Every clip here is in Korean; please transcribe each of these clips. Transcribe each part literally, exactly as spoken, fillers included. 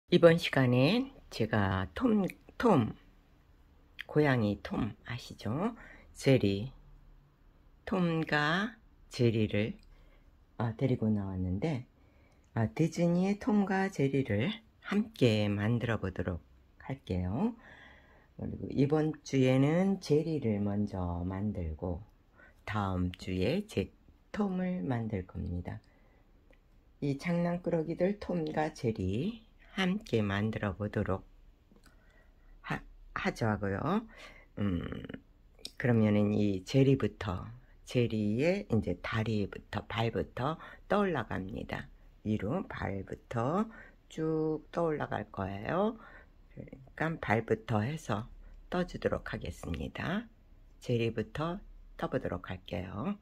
이번 시간에 제가 톰, 톰, 고양이 톰 아시죠? 제리, 톰과 제리를 아, 데리고 나왔는데 아, 디즈니의 톰과 제리를 함께 만들어 보도록 할게요. 그리고 이번 주에는 제리를 먼저 만들고 다음 주에 제 톰을 만들 겁니다. 이 장난꾸러기들 톰과 제리 함께 만들어 보도록 하, 하자고요. 음, 그러면은 이 제리부터, 제리의 이제 다리부터, 발부터 떠올라 갑니다. 위로 발부터 쭉 떠올라 갈 거예요. 그러니까 발부터 해서 떠주도록 하겠습니다. 제리부터 떠보도록 할게요.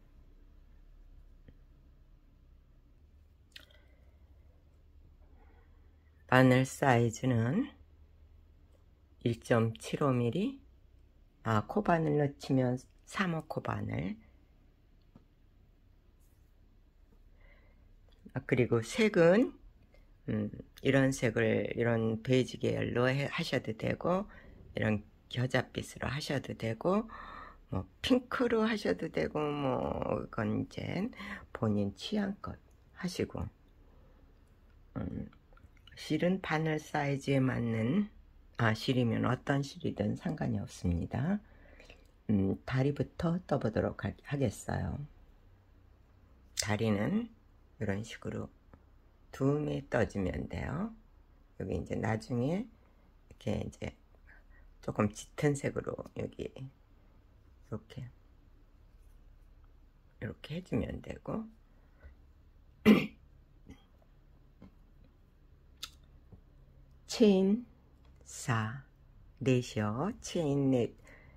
바늘 사이즈는 일 점 칠오 밀리미터, 아, 코바늘로 치면 삼 호 코바늘. 아, 그리고 색은 음, 이런 색을 이런 베이지 계열로 해, 하셔도 되고 이런 겨자빛으로 하셔도 되고 뭐 핑크로 하셔도 되고 뭐 이건 이제 본인 취향껏 하시고 음, 실은 바늘 사이즈에 맞는 아 실이면 어떤 실이든 상관이 없습니다. 음, 다리부터 떠보도록 하, 하겠어요. 다리는 이런 식으로 둠에 떠주면 돼요. 여기 이제 나중에 이렇게 이제 조금 짙은 색으로 여기 이렇게 이렇게 해주면 되고 체인 사 넷이요. 체인 넷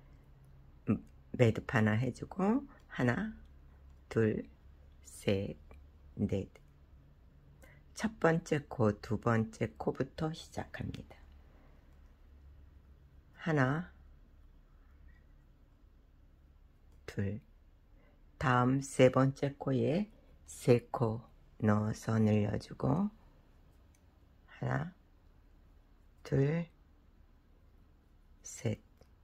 매듭 하나 해주고 하나 둘 셋 넷 첫 번째 코, 두 번째 코부터 시작합니다. 하나 둘 다음 세 번째 코에 세 코 넣어서 늘려주고 하나 둘 셋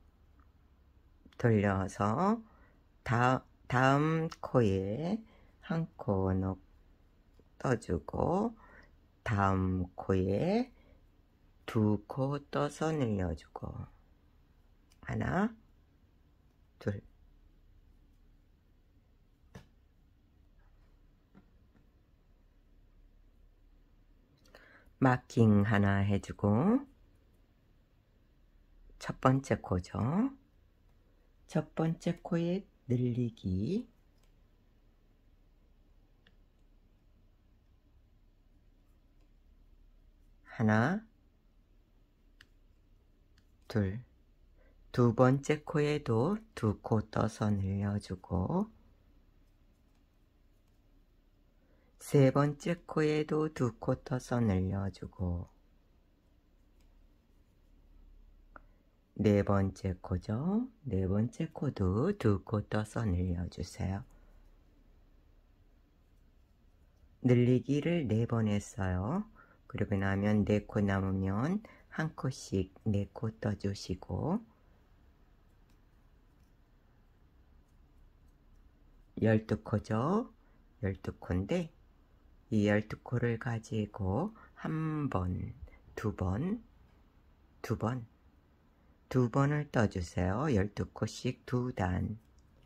돌려서 다, 다음 코에 한 코 넣 떠주고 다음 코에 두 코 떠서 늘려주고 하나 둘 마킹 하나 해주고 첫 번째 코죠. 첫 번째 코에 늘리기 하나 둘 두 번째 코에도 두 코 떠서 늘려주고 세 번째 코에도 두 코 떠서 늘려주고 네 번째 코죠. 네 번째 코도 두 코 떠서 늘려주세요. 늘리기를 네 번 했어요. 그러고 나면 네 코 남으면 한 코씩 네 코 떠주시고 열두 코죠. 열두 코인데 이 열두 코를 가지고 한 번, 두 번, 두 번, 두 번을 떠주세요. 열두 코씩 두 단.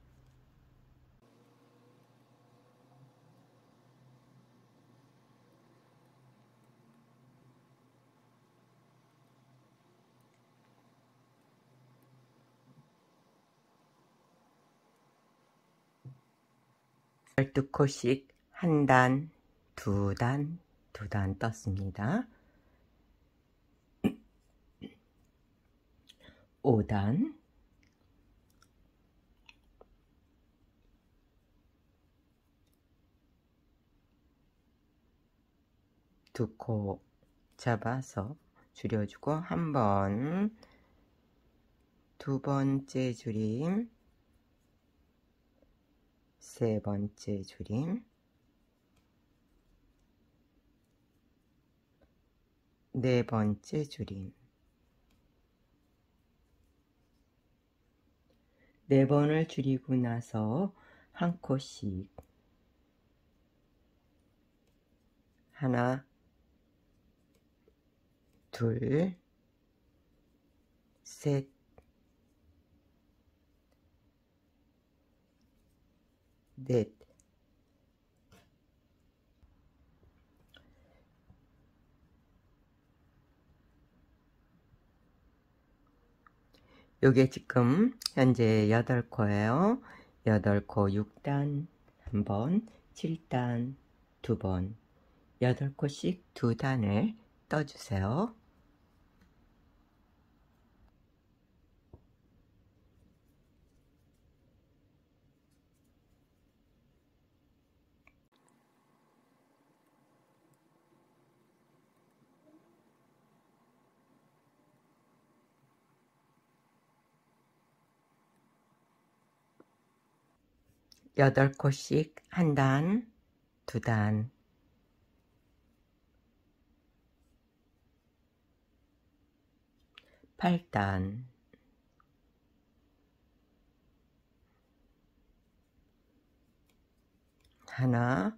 열두 코씩 한 단, 두 단, 두 단 떴습니다. 오 단, 두 코 잡아서 줄여주고 한 번, 두 번째 줄임, 세 번째 줄임, 네 번째 줄임. 네 번을 줄이고 나서 한 코씩 하나, 둘, 셋, 넷, 요게 지금 현재 여덟 코예요. 여덟 코 육 단 한 번, 칠 단 두 번, 여덟 코씩 두 단을 떠주세요. 여덟 코씩 한 단, 두 단, 팔 단, 하나,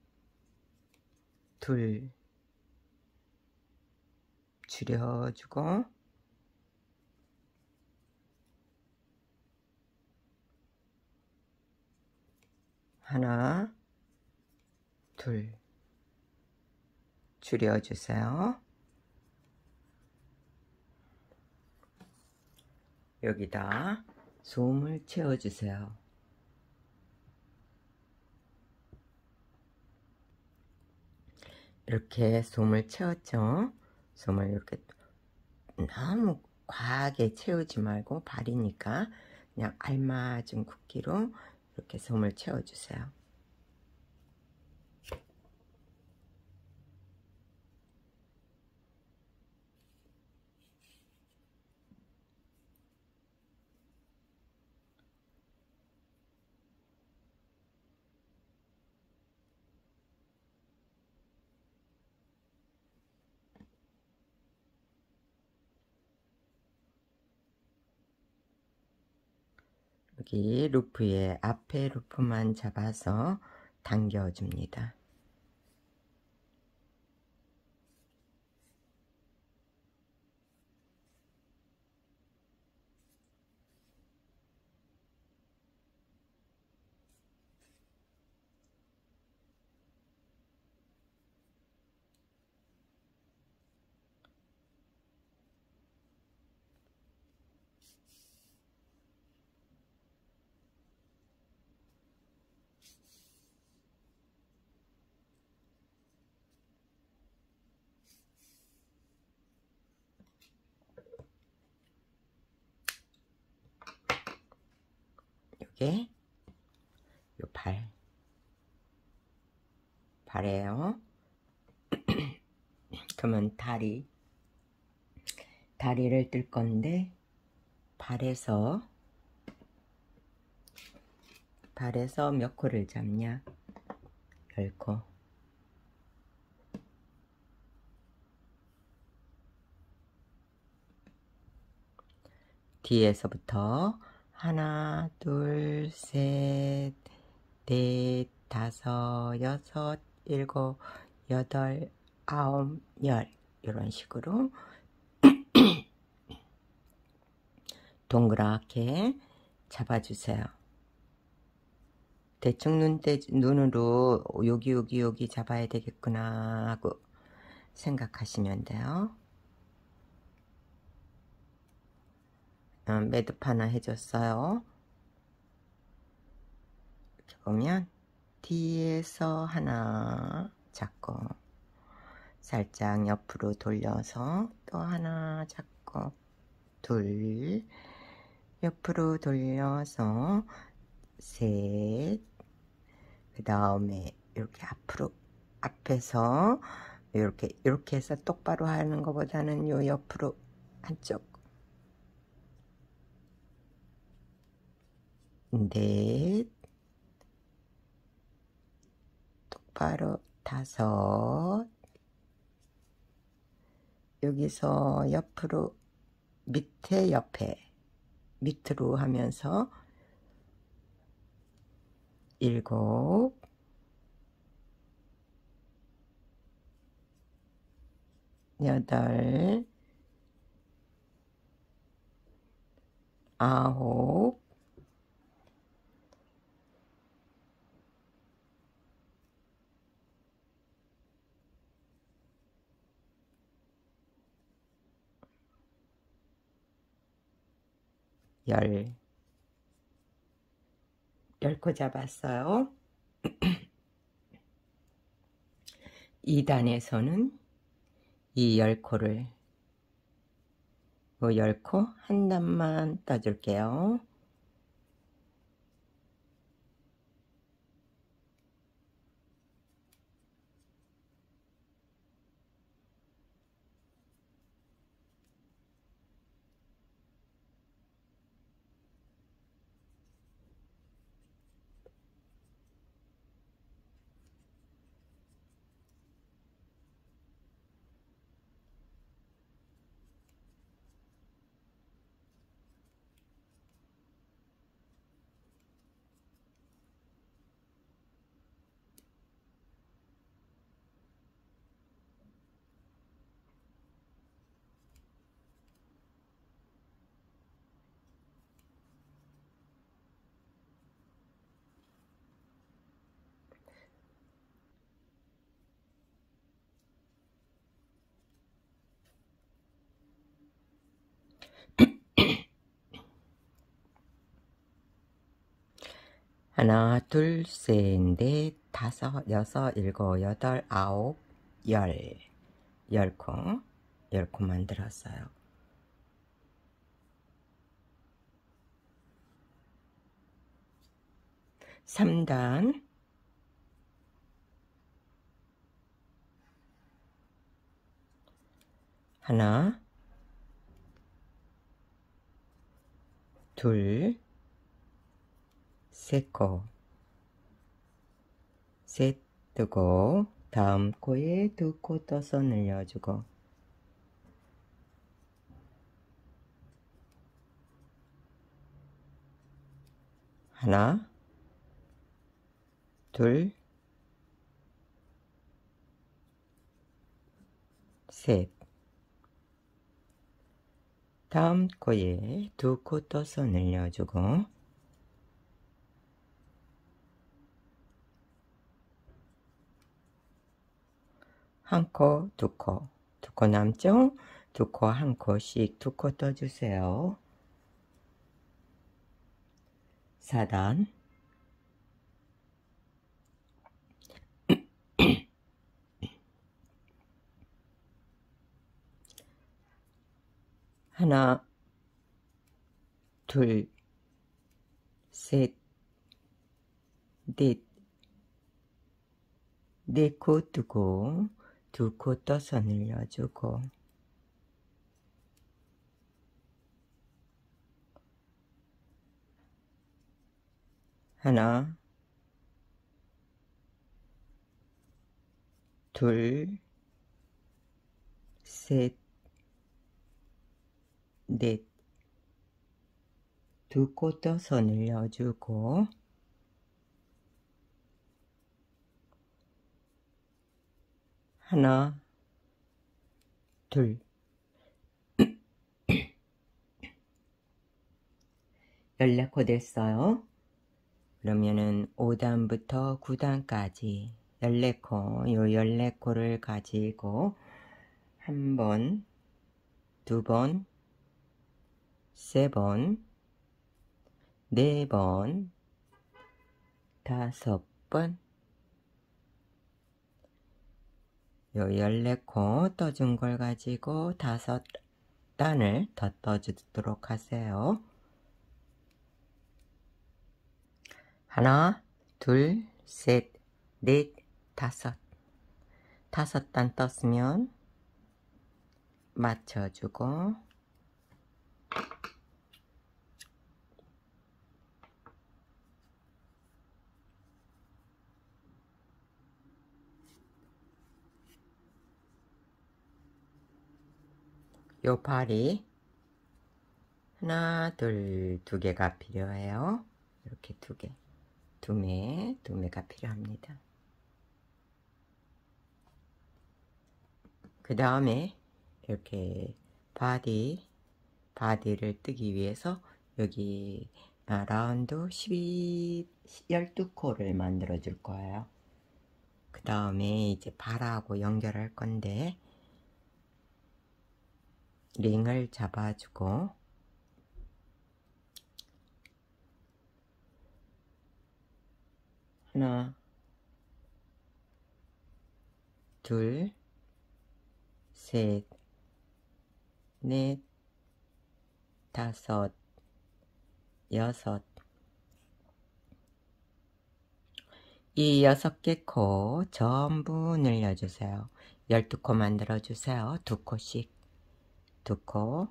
둘, 줄여주고, 하나, 둘, 줄여주세요. 여기다 솜을 채워주세요. 이렇게 솜을 채웠죠. 솜을 이렇게 너무 과하게 채우지 말고 발이니까 그냥 알맞은 굵기로 이렇게 솜을 채워주세요. 여기 루프에 앞에 루프만 잡아서 당겨줍니다. 요게 요 발, 발에요. 그러면 다리, 다리를 뜰 건데 발에서 발에서 몇 코를 잡냐? 열 코. 뒤에서부터 하나, 둘, 셋, 넷, 다섯, 여섯, 일곱, 여덟, 아홉, 열 이런 식으로 동그랗게 잡아주세요. 대충 눈대, 눈으로 여기 여기 여기 잡아야 되겠구나 하고 생각하시면 돼요. 어, 매듭 하나 해줬어요. 이렇게 보면 뒤에서 하나 잡고 살짝 옆으로 돌려서 또 하나 잡고 둘, 옆으로 돌려서 셋, 그 다음에 이렇게 앞으로 앞에서 이렇게 이렇게 해서 똑바로 하는 것보다는 요 옆으로 한쪽 넷, 똑바로 다섯, 여기서 옆으로 밑에 옆에 밑으로 하면서 일곱, 여덟, 아홉, 열, 열 코 잡았어요. 이 단에서는 이 열 코를 그 열 코 한 단만 떠줄게요. 하나, 둘, 셋, 넷, 다섯, 여섯, 일곱, 여덟, 아홉, 열. 열 코, 열 코 만들었어요. 삼 단, 하나, 둘, 세 코, 셋 뜨고 다음 코에 두 코 떠서 늘려주고 하나, 둘, 셋. 다음 코에 두 코 떠서 늘려주고 한 코, 두 코, 두 코 남죠? 두 코, 한 코씩 두 코 떠주세요. 사 단, 하나, 둘, 셋, 넷, 네 코 뜨고 두 코 떠서 늘려주고 하나, 둘, 셋, 넷, 두 코 떠서 늘려주고 하나, 둘, 열네 코 됐어요. 그러면은 오 단부터 구 단까지 열네 코, 요 열네 코를 가지고 한 번, 두 번, 세 번, 네 번, 다섯 번, 요 열네 코 떠준 걸 가지고 다섯 단을 더 떠주도록 하세요. 하나, 둘, 셋, 넷, 다섯. 다섯 단 떴으면 맞춰주고 요 발이 하나, 둘, 두 개가 필요해요. 이렇게 두 개, 두 매, 두 매가 필요합니다. 그 다음에 이렇게 바디, 바디를 뜨기 위해서 여기 아, 라운드 십이, 십이 코를 만들어 줄 거예요. 그 다음에 이제 발하고 연결할 건데 링을 잡아주고 하나, 둘, 셋, 넷, 다섯, 여섯. 이 여섯 개 코 전부 늘려주세요. 열두 코 만들어주세요. 두 코씩. 두 코.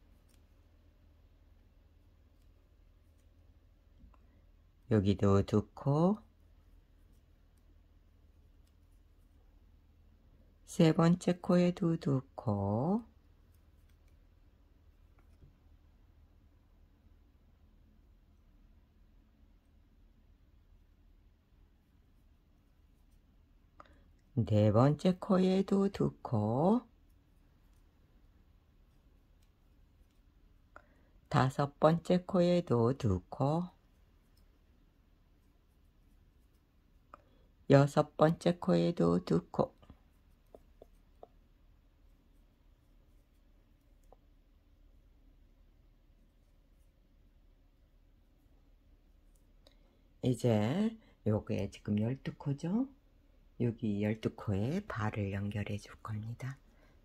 여기도 두 코. 세 번째 코에도 두 코. 네 번째 코에도 두 코. 다섯 번째 코에도 두 코. 여섯 번째 코에도 두 코. 이제 요게 지금 열두 코죠? 여기 열두 코에 발을 연결해 줄 겁니다.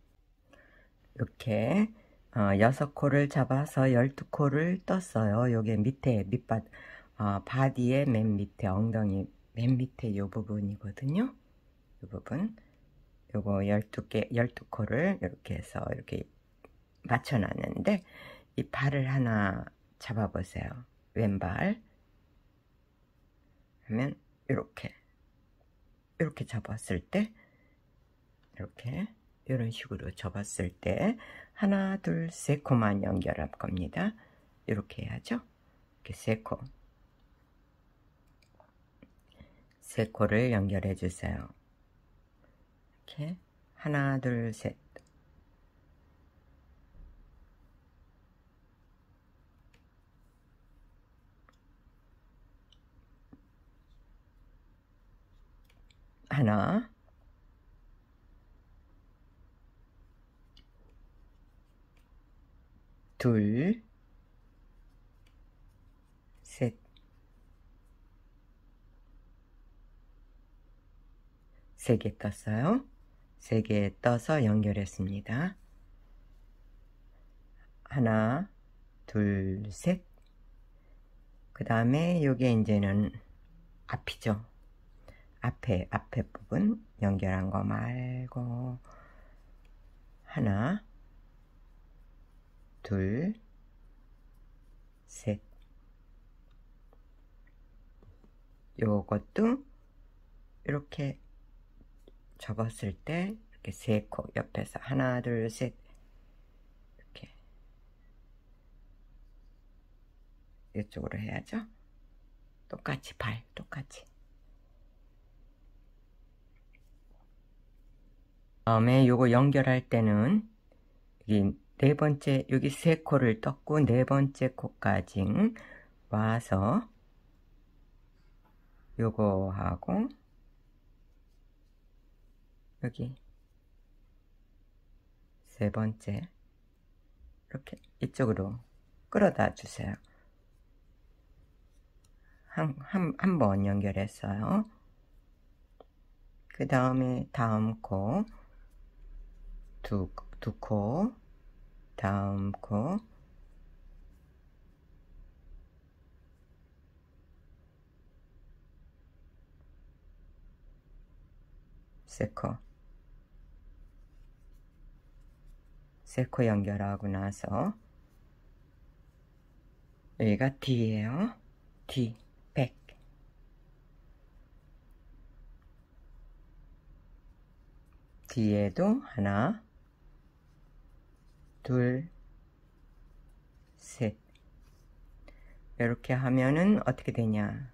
이렇게 어, 여섯 코를 잡아서 열두 코를 떴어요. 요게 밑에 밑바 어, 바디의 맨 밑에 엉덩이 맨 밑에 요 부분이거든요. 요 부분 요거 열두 개 열두 코를 이렇게 해서 이렇게 맞춰 놨는데 이 발을 하나 잡아 보세요. 왼발 하면 이렇게 이렇게 잡았을 때 이렇게 이런 식으로 접었을 때 하나 둘 세 코만 연결할 겁니다. 이렇게 해야죠. 이렇게 세 코 세 코를 연결해 주세요. 이렇게 하나 둘 셋 하나 둘 셋 세 개 떴어요. 세 개 떠서 연결했습니다. 하나 둘 셋 그 다음에 요게 이제는 앞이죠. 앞에 앞에 부분 연결한 거 말고 하나 둘 셋 요것도 이렇게 접었을 때 이렇게 세 코 옆에서 하나 둘 셋 이렇게 이쪽으로 해야죠. 똑같이 발 똑같이 다음에 요거 연결할 때는 여기 네 번째 여기 세 코를 떴고 네 번째 코까지 와서 요거 하고 여기 세 번째 이렇게 이쪽으로 끌어다 주세요. 한, 한, 한 번 연결했어요. 그 다음에 다음 코 두, 두 코 다음 코 세 코 세 코 연결하고 나서 여기가 D예요. D 백 뒤에도 하나 둘, 셋. 이렇게 하면은 어떻게 되냐?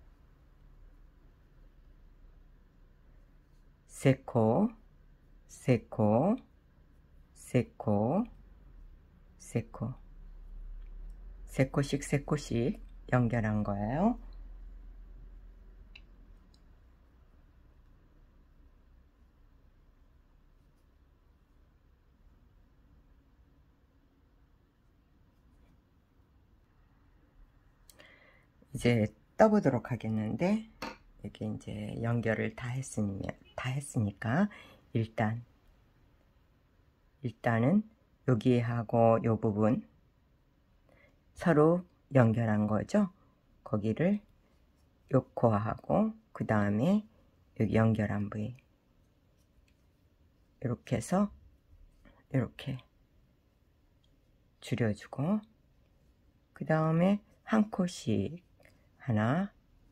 세 코, 세 코, 세 코, 세 코. 세 코씩 세 코씩 연결한 거예요. 이제 떠보도록 하겠는데, 이렇게 이제 연결을 다 했으면 다 했으니까 일단 일단은 여기하고 요 부분 서로 연결한 거죠. 거기를 요 코하고 그 다음에 여기 연결한 부위 이렇게 해서 이렇게 줄여주고, 그 다음에 한 코씩 하나,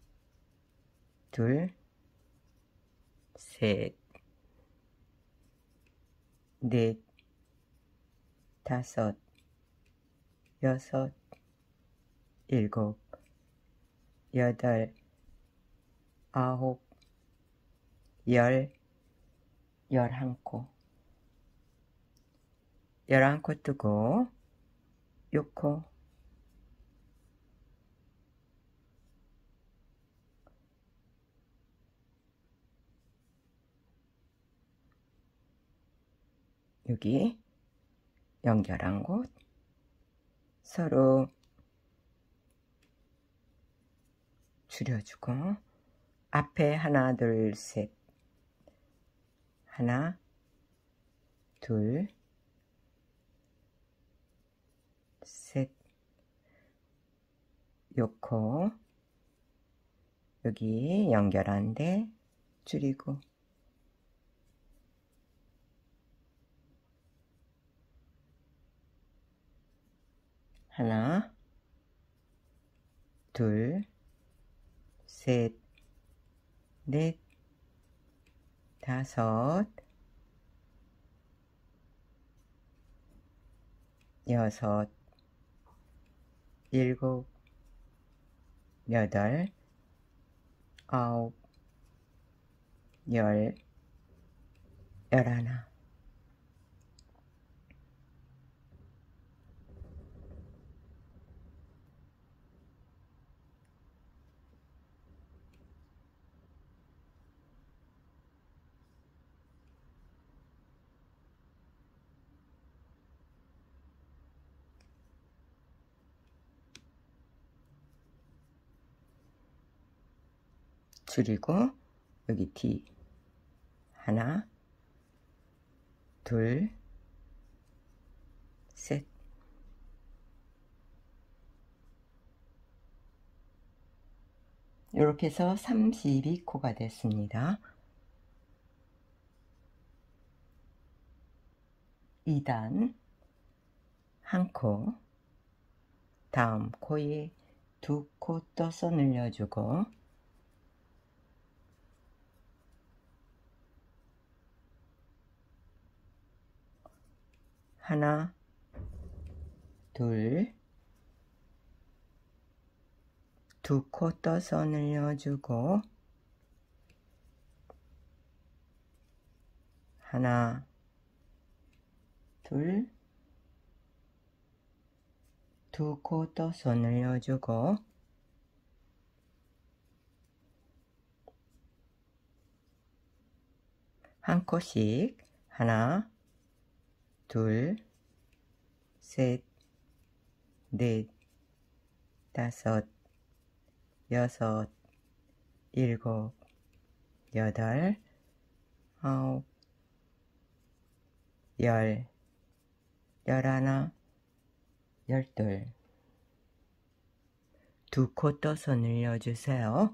둘, 셋, 넷, 다섯, 여섯, 일곱, 여덟, 아홉, 열, 열한 코. 열한 코 뜨고, 요 코, 여기 연결한 곳 서로 줄여주고, 앞에 하나, 둘, 셋, 하나, 둘, 셋, 요코 여기 연결한데 줄이고, 하나, 둘, 셋, 넷, 다섯, 여섯, 일곱, 여덟, 아홉, 열, 열하나. 줄이고, 여기 뒤 하나, 둘, 셋. 이렇게 해서 삼십이 코가 됐습니다. 이 단 한 코, 다음 코에 두 코 떠서 늘려주고, 하나, 둘, 두 코 떠서 늘려주고, 하나, 둘, 두 코 떠서 늘려주고, 한 코씩 하나, 둘, 셋, 넷, 다섯, 여섯, 일곱, 여덟, 아홉, 열, 열하나, 열둘. 두 코 떠서 늘려주세요.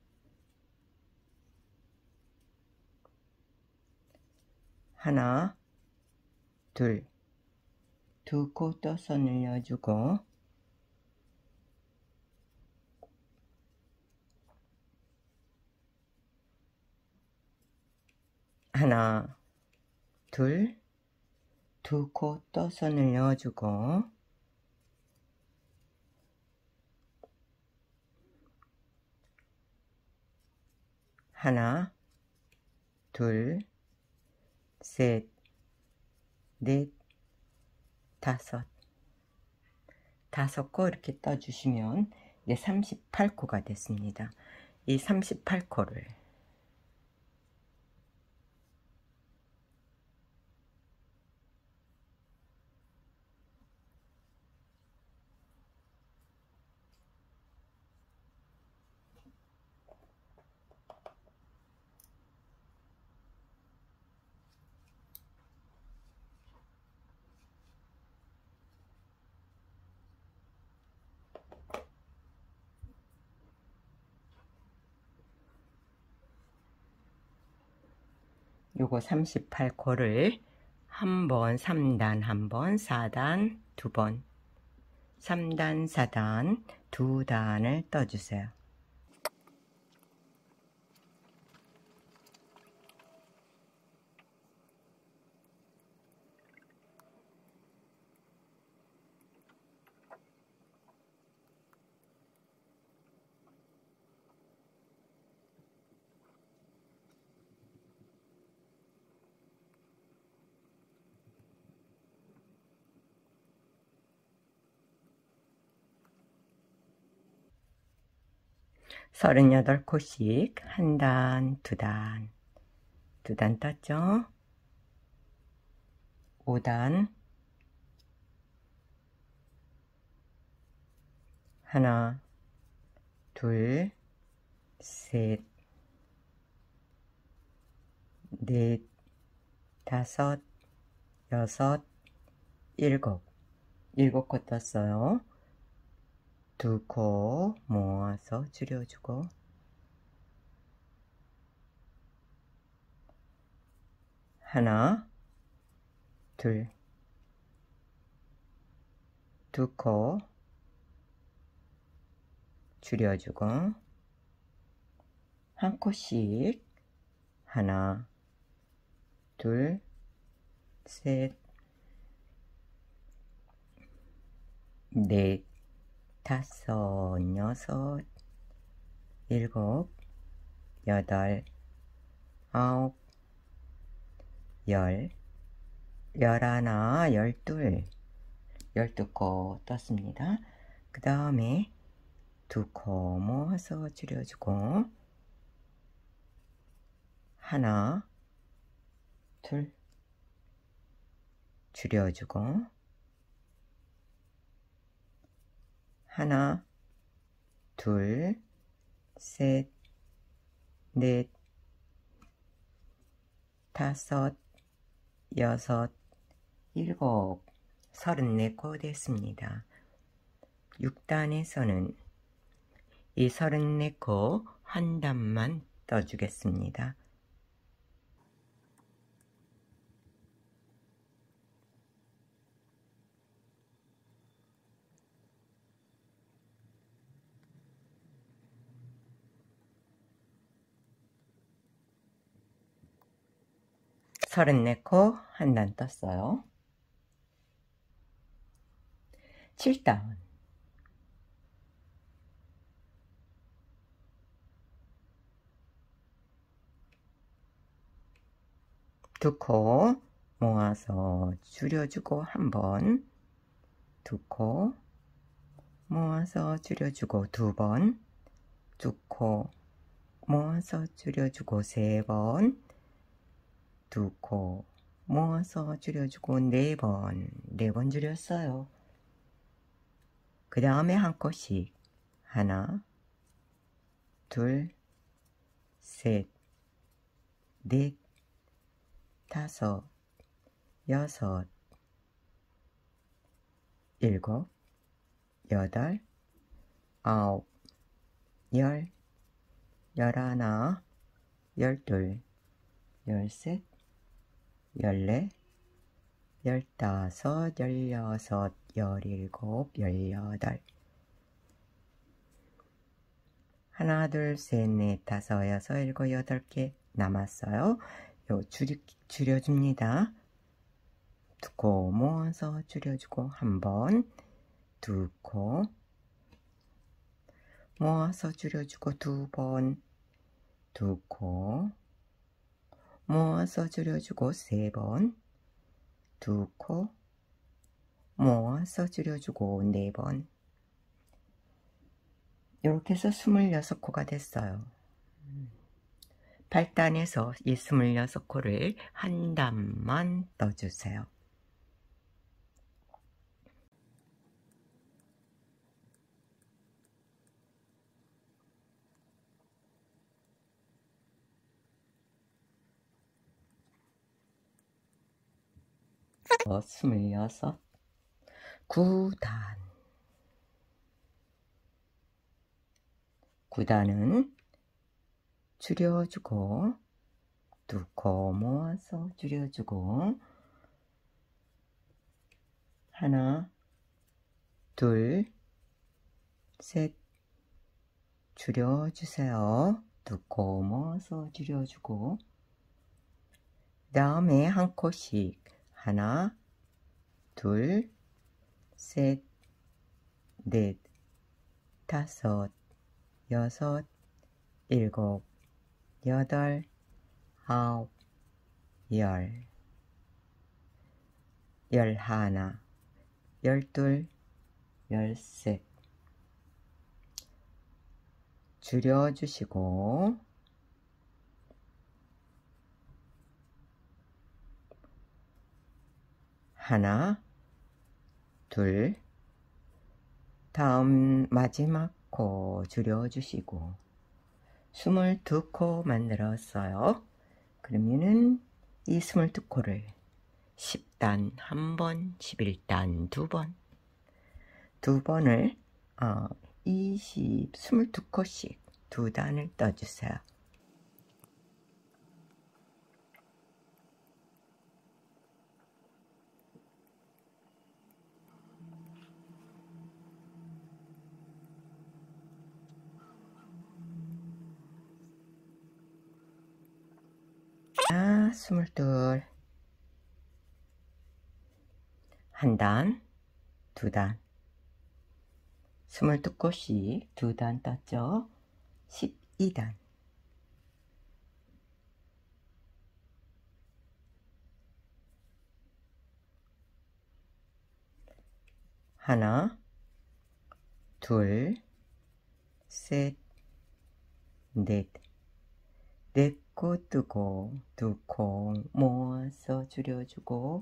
하나, 둘, 두 코 떠서 늘려주고, 하나, 둘, 두 코 또 손을 넣어주고 하나, 둘, 셋, 넷, 다섯. 다섯 코 이렇게 떠주시면 이제 삼십팔 코가 됐습니다. 이 삼십팔 코를 요거 삼십팔 코를 한 번, 삼 단 한 번, 사 단 두 번, 삼 단, 사 단 두 단을 떠주세요. 서른여덟 코씩 한 단, 두 단, 두 단 떴죠? 오 단, 하나, 둘, 셋, 넷, 다섯, 여섯, 일곱. 일곱 코 떴어요. 두 코 모아서 줄여주고 하나, 둘, 두 코 줄여주고 한 코씩 하나, 둘, 셋, 넷, 다섯, 여섯, 일곱, 여덟, 아홉, 열, 열하나, 열둘, 열두 코 떴습니다. 그 다음에 두 코 모아서 줄여주고 하나, 둘, 줄여주고 하나, 둘, 셋, 넷, 다섯, 여섯, 일곱, 서른네 코 됐습니다. 육 단에서는 이 서른네 코 한 단만 떠주겠습니다. 서른네 코 한 단 떴어요. 칠 단. 두 코 모아서 줄여주고 한 번, 두 코 모아서 줄여주고 두 번, 두 코 모아서 줄여주고 세 번, 두 코 모아서 줄여주고 네 번, 네 번 줄였어요. 그 다음에 한 코씩 하나, 둘, 셋, 넷, 다섯, 여섯, 일곱, 여덟, 아홉, 열, 열하나, 열둘, 열셋, 열넷, 열다섯, 열여섯, 열일곱, 열여덟. 하나, 둘, 셋, 넷, 다섯, 여섯, 일곱, 여덟 개 남았어요. 요 줄이, 줄여줍니다. 두 코 모아서 줄여주고 한 번, 두 코 모아서 줄여주고 두 번, 두 코 모아서 줄여주고 세 번, 두 코 모아서 줄여주고 네 번. 이렇게 해서 스물여섯 코가 됐어요. 팔 단에서 이 스물여섯 코를 한 단만 떠주세요. 어, 스물여섯, 구 단. 구 단은 줄여주고 두 코 모아서 줄여주고 하나, 둘, 셋 줄여주세요. 두 코 모아서 줄여주고 다음에 한 코씩 하나, 둘, 셋, 넷, 다섯, 여섯, 일곱, 여덟, 아홉, 열, 열하나, 열둘, 열셋 줄여주시고 하나, 둘, 다음 마지막 코 줄여주시고 스물두 코 만들었어요. 그러면은 이 스물두 코를 십 단 한 번, 십일 단 두 번, 두 번을 어, 이십, 스물두 코씩 두 단을 떠주세요. 아, 스물둘, 한 단, 두 단, 스물두 코씩 두 단 떴죠. 십이 단, 하나, 둘, 셋, 넷, 네 코 뜨고 두 코 모아서 줄여주고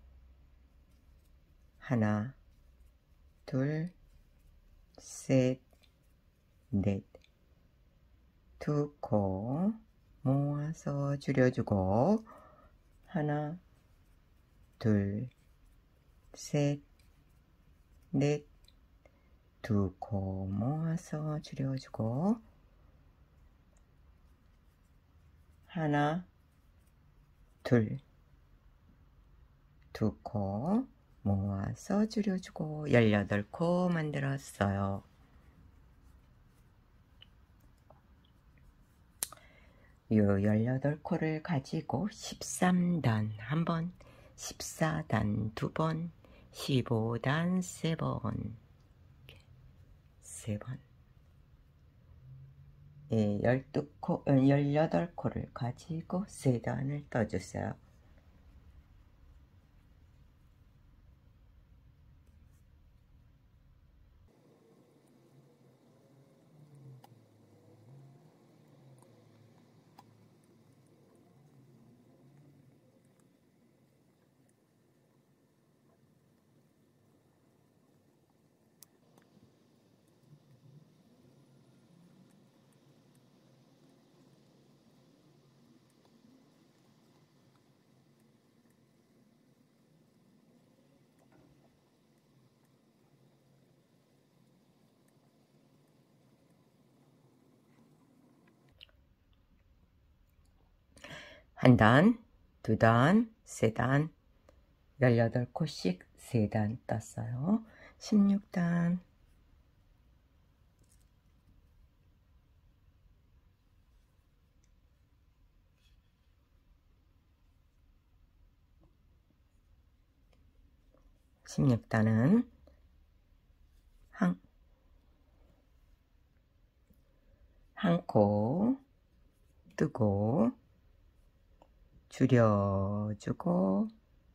하나, 둘, 셋, 넷, 두 코 모아서 줄여주고 하나, 둘, 셋, 넷, 두 코 모아서 줄여주고 하나, 둘, 두 코 모아서 줄여주고 열여덟 코 만들었어요. 이 열여덟 코를 가지고 십삼 단 한 번, 십사 단 두 번, 십오 단 세 번, 세 번, 예, 열두 코, 열여덟 코를 가지고 세 단을 떠주세요. 한 단, 두 단, 세 단, 열여덟 코씩 세 단 떴어요. 십육 단, 십육 단은 한, 한 코 뜨고 줄여주고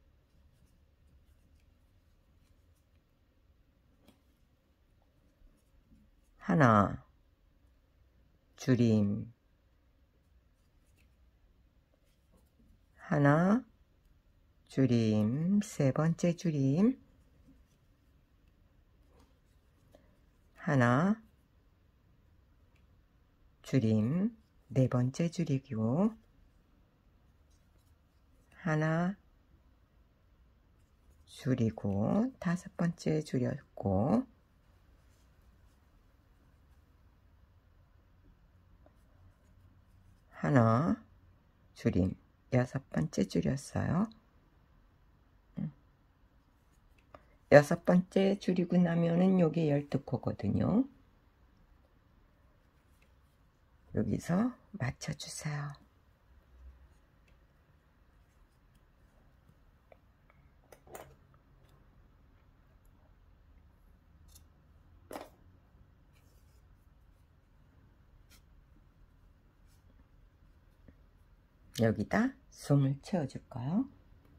하나 줄임 하나 줄임 세 번째 줄임 하나 줄임 네 번째 줄이고 하나 줄이고 다섯 번째 줄였고 하나 줄임 여섯 번째 줄였어요. 여섯 번째 줄이고 나면은 요게 열두 코거든요. 여기서 맞춰주세요. 여기다 솜을 채워줄까요?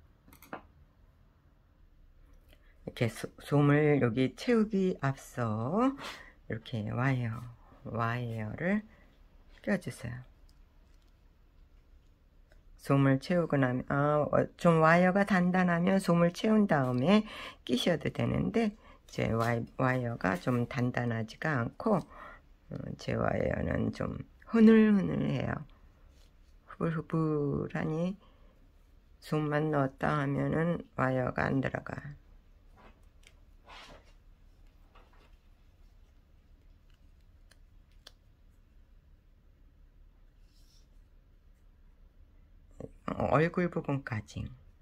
이렇게 소, 솜을 여기 채우기 앞서 이렇게 와이어, 와이어를 껴주세요. 솜을 채우고 나면, 아, 좀 와이어가 단단하면 솜을 채운 다음에 끼셔도 되는데, 제 와이, 와이어가 좀 단단하지가 않고, 제 와이어는 좀 흐늘흐늘해요. 후불후불하니 솜만 넣었다 하면은 와이어가 안 들어가. 얼굴 부분까지.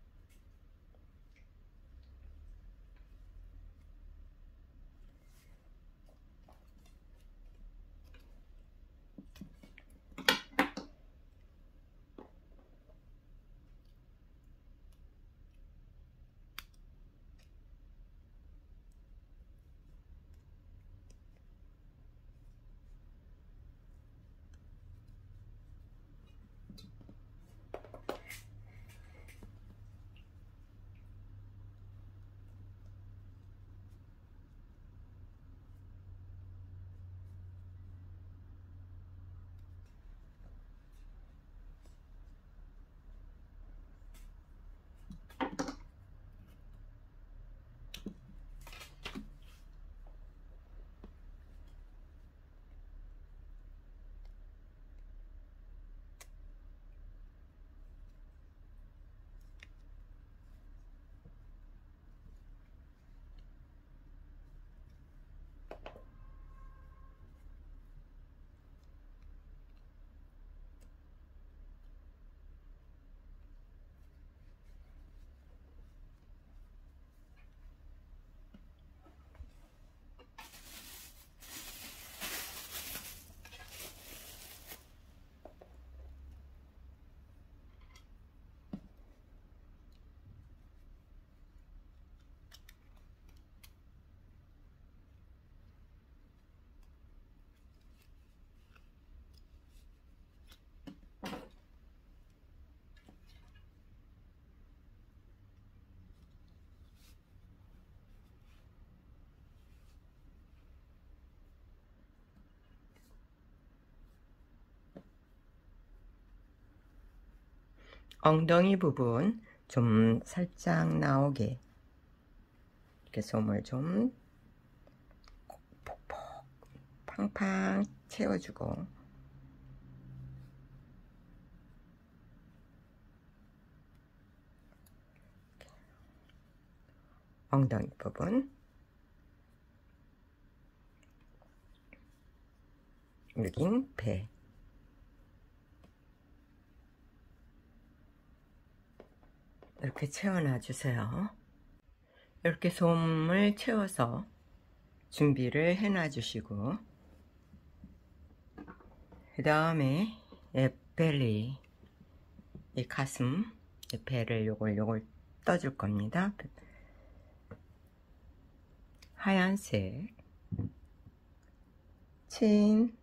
엉덩이 부분 좀 살짝 나오게 이렇게 솜을 좀 폭폭 팡팡 채워주고 엉덩이 부분 여긴 배 이렇게 채워놔 주세요. 이렇게 솜을 채워서 준비를 해놔 주시고 그 다음에 벨리 이 가슴 이 배를 요걸 요걸 떠줄 겁니다. 하얀색 체인,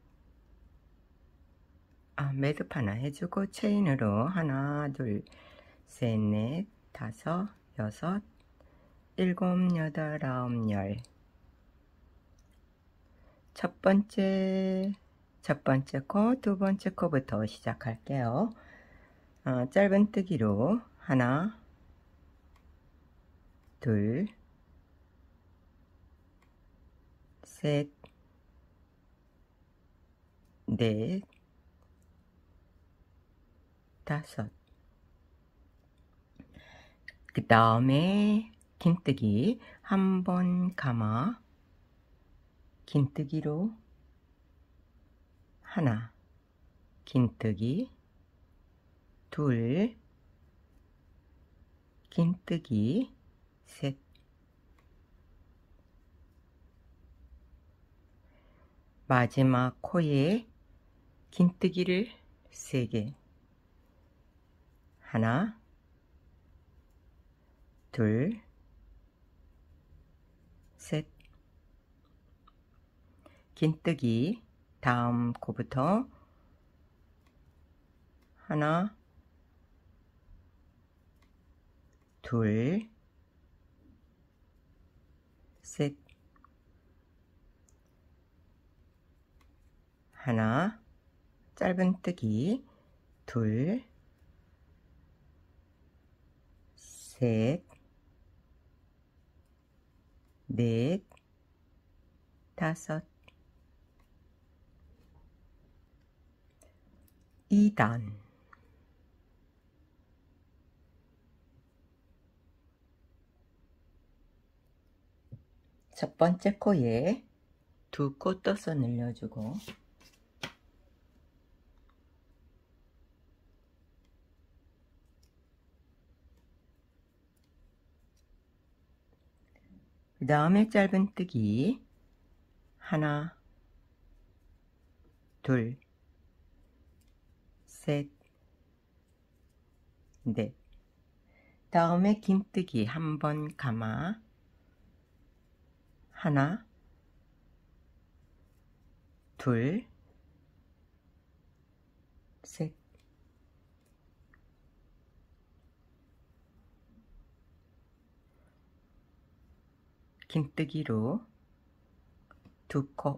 아, 매듭 하나 해주고 체인으로 하나, 둘, 셋, 넷, 다섯, 여섯, 일곱, 여덟, 아홉, 열. 첫 번째, 첫 번째 코, 두 번째 코부터 시작할게요. 어, 짧은뜨기로 하나, 둘, 셋, 넷, 다섯. 그 다음에 긴뜨기 한 번 감아 긴뜨기로 하나, 긴뜨기 둘, 긴뜨기 셋. 마지막 코에 긴뜨기를 세 개. 하나, 둘, 셋. 긴뜨기 다음 코부터 하나, 둘, 셋. 하나, 짧은뜨기 둘, 셋, 넷, 다섯. 이 단. 첫 번째 코에 두 코 떠서 늘려주고 그 다음에 짧은뜨기 하나, 둘, 셋, 넷. 다음에 긴뜨기 한 번 감아 하나, 둘, 셋. 긴뜨기로 두 코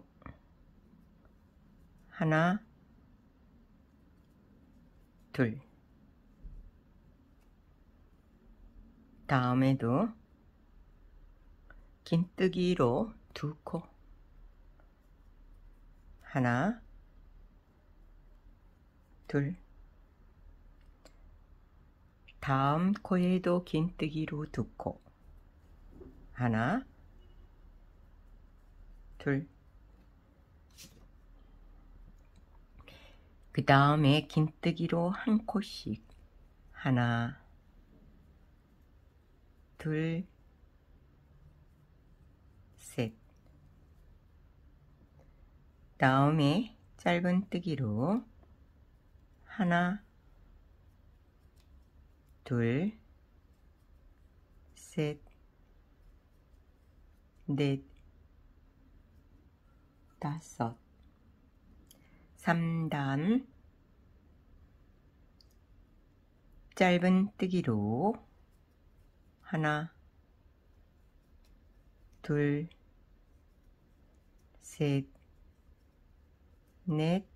하나, 둘. 다음에도 긴뜨기로 두 코 하나, 둘. 다음 코에도 긴뜨기로 두 코 하나, 둘. 그 다음에 긴뜨기로 한 코씩 하나, 둘, 셋. 다음에 짧은뜨기로 하나, 둘, 셋, 넷, 다섯. 삼 단 짧은뜨기로 하나, 둘, 셋, 넷,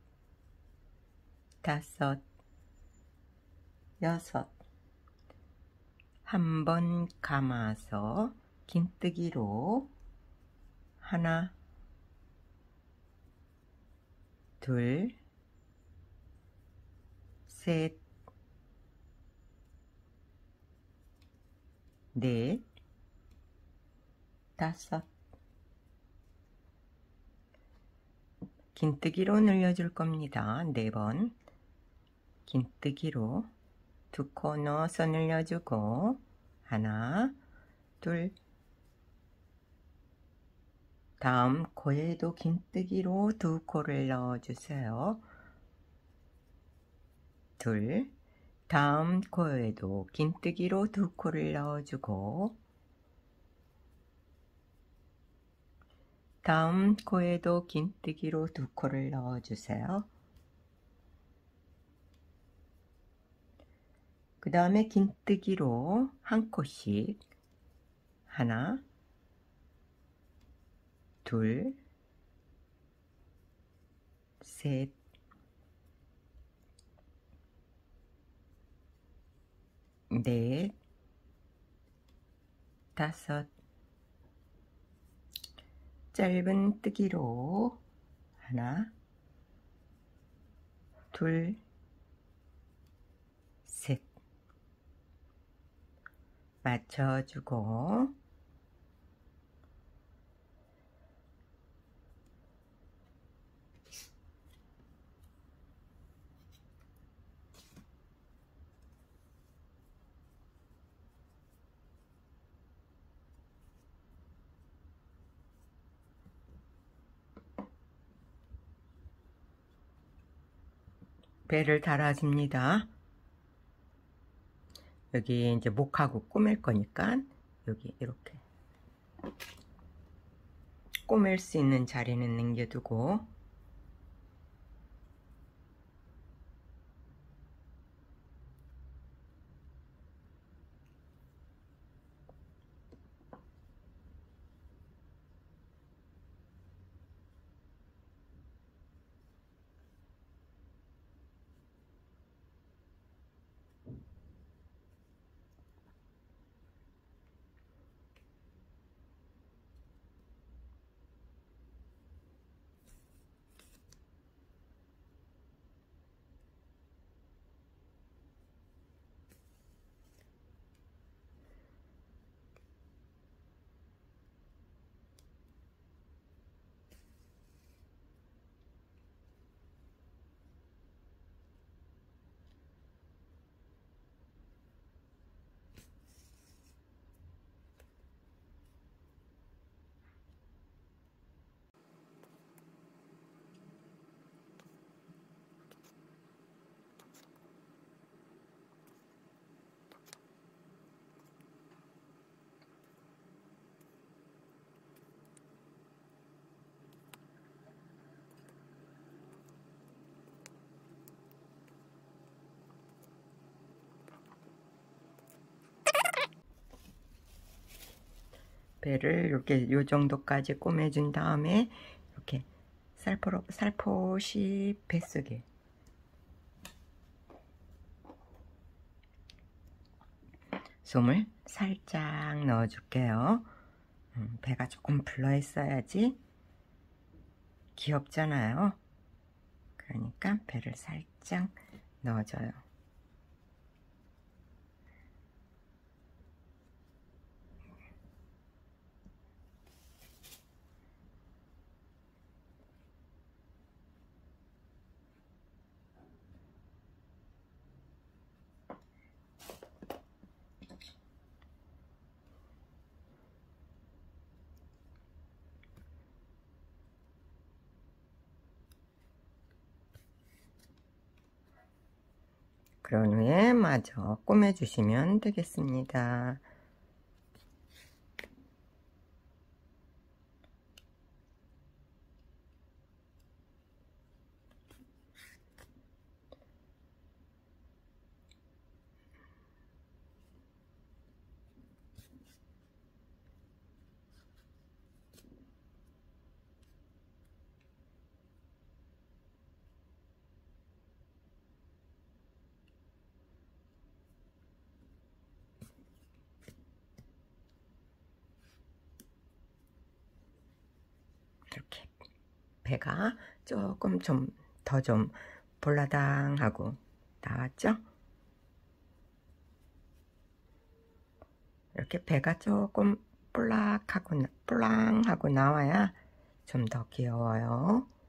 다섯, 여섯. 한 번 감아서 긴뜨기로 하나, 둘, 셋, 넷, 다섯. 긴뜨기로 늘려줄 겁니다. 네 번 긴뜨기로 두 코 넣어서 늘려주고 하나, 둘. 다음 코에도 긴뜨기로 두 코를 넣어주세요. 둘. 다음 코에도 긴뜨기로 두 코를 넣어주고 다음 코에도 긴뜨기로 두 코를 넣어주세요. 그 다음에 긴뜨기로 한 코씩 하나, 둘, 셋, 넷, 다섯, 짧은 뜨기로 하나, 둘, 셋 맞춰주고 배를 달아줍니다. 여기 이제 목하고 꾸밀 거니까 여기 이렇게 꾸밀 수 있는 자리는 남겨두고 배를 이렇게 요 정도까지 꾸며준 다음에 이렇게 살포로, 살포시 뱃속에 솜을 살짝 넣어 줄게요. 음, 배가 조금 불러 있어야지 귀엽잖아요. 그러니까 배를 살짝 넣어줘요. 그런 후에 마저 꾸며주시면 되겠습니다. 이렇게 배가 조금 좀 더 좀 볼라당하고 나왔죠? 이렇게 배가 조금 볼락하고 볼랑하고 나와야 좀 더 귀여워요.